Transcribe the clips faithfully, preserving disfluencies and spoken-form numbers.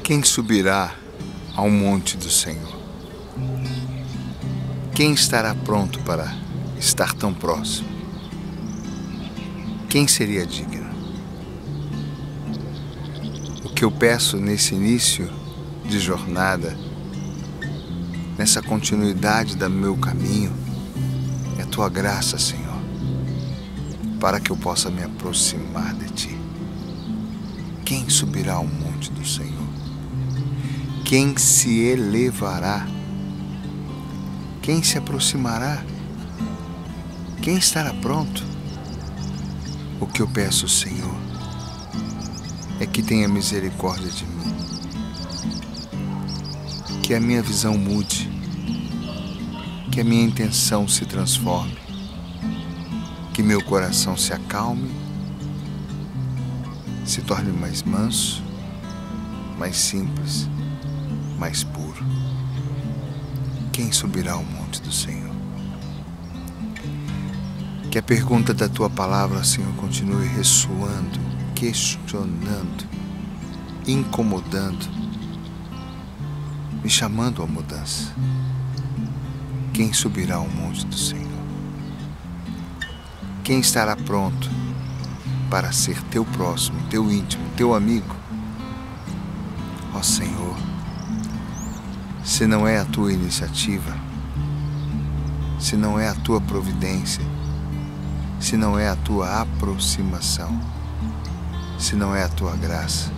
Quem subirá ao monte do Senhor? Quem estará pronto para estar tão próximo? Quem seria digno? O que eu peço nesse início de jornada, nessa continuidade do meu caminho, é a Tua graça, Senhor, para que eu possa me aproximar de Ti. Quem subirá ao monte do Senhor? Quem se elevará? Quem se aproximará? Quem estará pronto? O que eu peço, Senhor, é que tenha misericórdia de mim, que a minha visão mude, que a minha intenção se transforme, que meu coração se acalme, se torne mais manso, mais simples, mais puro. Quem subirá ao monte do Senhor? Que a pergunta da Tua palavra, Senhor, continue ressoando, questionando, incomodando, me chamando à mudança. Quem subirá ao monte do Senhor? Quem estará pronto para ser Teu próximo, Teu íntimo, Teu amigo? Ó Senhor, se não é a Tua iniciativa, se não é a Tua providência, se não é a Tua aproximação, se não é a Tua graça,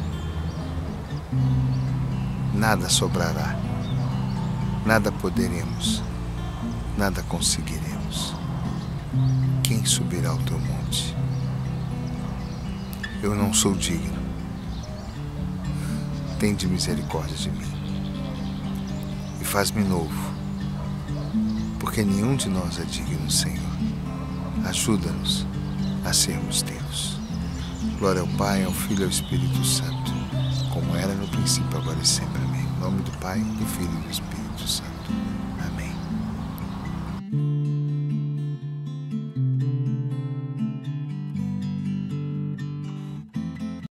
nada sobrará, nada poderemos, nada conseguiremos. Quem subirá ao Teu monte? Eu não sou digno. Tende misericórdia de mim e faz-me novo, porque nenhum de nós é digno, Senhor. Ajuda-nos a sermos Teus. Glória ao Pai, ao Filho e ao Espírito Santo, como era no princípio, agora e sempre. Amém. Em nome do Pai, do Filho e do Espírito Santo.